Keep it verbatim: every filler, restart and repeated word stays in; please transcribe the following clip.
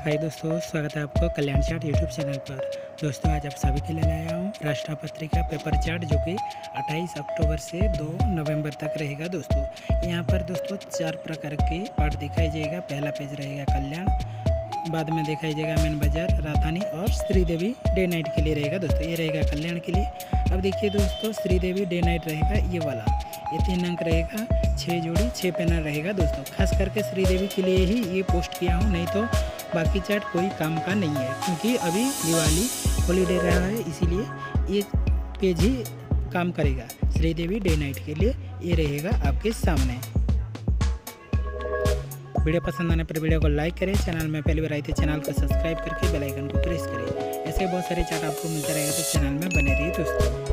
हाय दोस्तों, स्वागत है आपको कल्याण चार्ट यूट्यूब चैनल पर। दोस्तों आज आप सभी के लिए लाया हूँ राष्ट्र पत्रिका पेपर चार्ट, जो कि अट्ठाईस अक्टूबर से दो नवंबर तक रहेगा। दोस्तों यहाँ पर दोस्तों चार प्रकार के पार्ट दिखाई जाएगा। पहला पेज रहेगा कल्याण, बाद में दिखाई जाएगा मेन बाजार, राजधानी और श्रीदेवी डे नाइट के लिए रहेगा। दोस्तों ये रहेगा कल्याण के लिए। अब देखिए दोस्तों, श्रीदेवी डे नाइट रहेगा ये वाला, ये तीन अंक रहेगा, छः जोड़ी छः पैनल रहेगा। दोस्तों खास करके श्रीदेवी के लिए ही ये पोस्ट किया हूँ, नहीं तो बाकी चार्ट कोई काम का नहीं है, क्योंकि अभी दिवाली हॉलीडे रहा है, इसीलिए ये पेज ही काम करेगा। श्रीदेवी डे नाइट के लिए ये रहेगा आपके सामने। वीडियो पसंद आने पर वीडियो को लाइक करें, चैनल में पहली बार आई थी चैनल को सब्सक्राइब करके बेल आइकन को प्रेस करें। ऐसे बहुत सारे चार्ट आपको मिलता रहेगा, तो चैनल में बने रहिए दोस्तों।